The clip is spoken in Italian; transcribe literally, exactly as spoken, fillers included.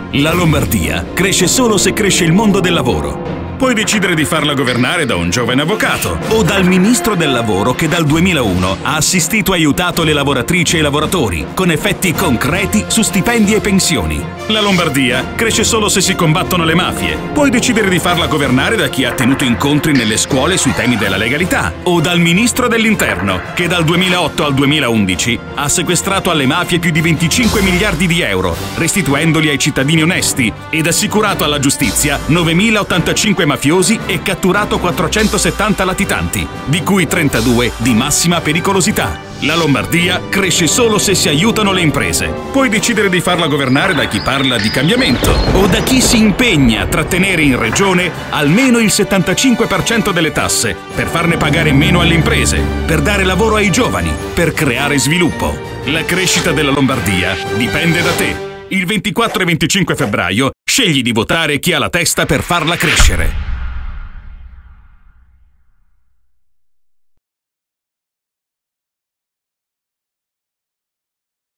La Lombardia cresce solo se cresce il mondo del lavoro. Puoi decidere di farla governare da un giovane avvocato o dal ministro del lavoro che dal duemilauno ha assistito e aiutato le lavoratrici e i lavoratori con effetti concreti su stipendi e pensioni. La Lombardia cresce solo se si combattono le mafie. Puoi decidere di farla governare da chi ha tenuto incontri nelle scuole sui temi della legalità o dal ministro dell'interno che dal duemilaotto al duemilaundici ha sequestrato alle mafie più di venticinque miliardi di euro, restituendoli ai cittadini onesti, ed assicurato alla giustizia novemilaottantacinque mafiosi e catturato quattrocentosettanta latitanti, di cui trentadue di massima pericolosità. La Lombardia cresce solo se si aiutano le imprese. Puoi decidere di farla governare da chi parla di cambiamento o da chi si impegna a trattenere in regione almeno il settantacinque per cento delle tasse per farne pagare meno alle imprese, per dare lavoro ai giovani, per creare sviluppo. La crescita della Lombardia dipende da te. Il ventiquattro e venticinque febbraio scegli di votare chi ha la testa per farla crescere.